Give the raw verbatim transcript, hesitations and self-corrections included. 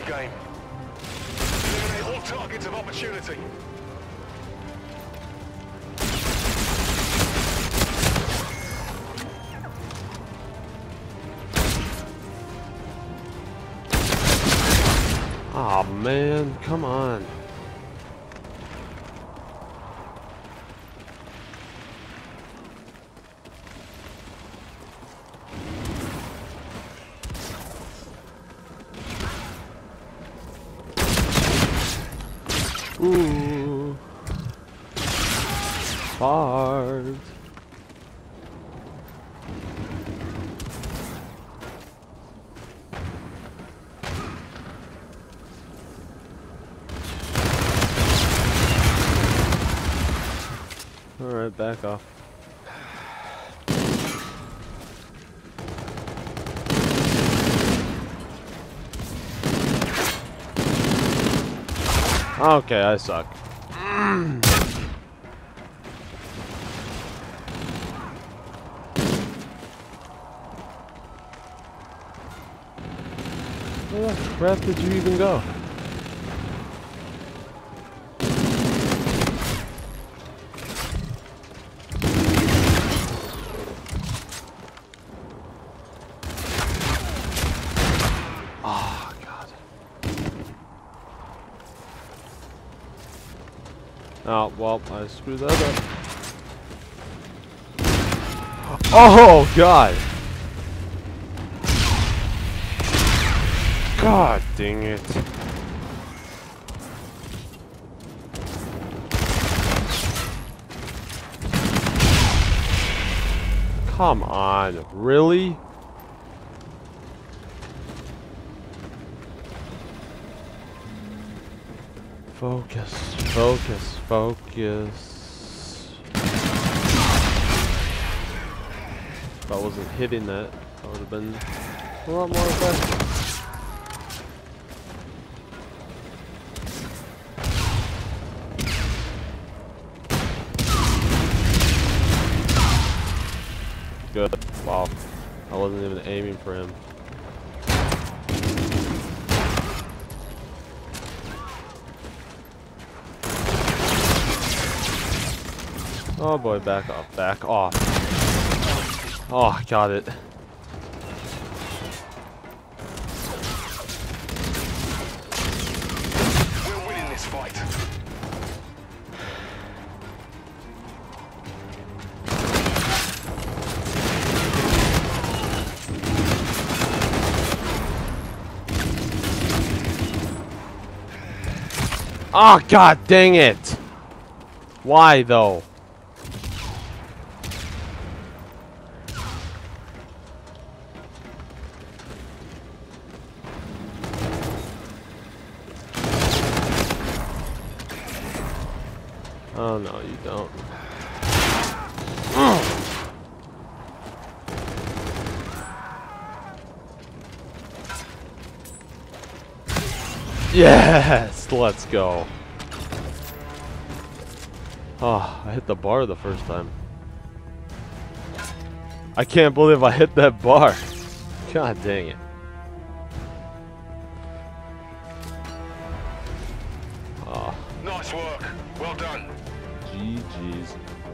game. Eliminate all targets of opportunity. Aw, man, come on. Ooh. Hard. Alright, back off. Okay, I suck. Mm. Where the crap did you even go? Oh, God. Oh, well, I screwed that up. Oh, God. God dang it. Come on, really? Focus, focus, focus. If I wasn't hitting that, that would have been a lot more effective. Good. Wow. I wasn't even aiming for him. Oh boy, back off, back off. Oh, got it. We're winning this fight. Oh, God dang it! Why though? Oh no, you don't. Yes, let's go. Oh, I hit the bar the first time. I can't believe I hit that bar. God dang it. Oh. Nice work. Well done. G G's.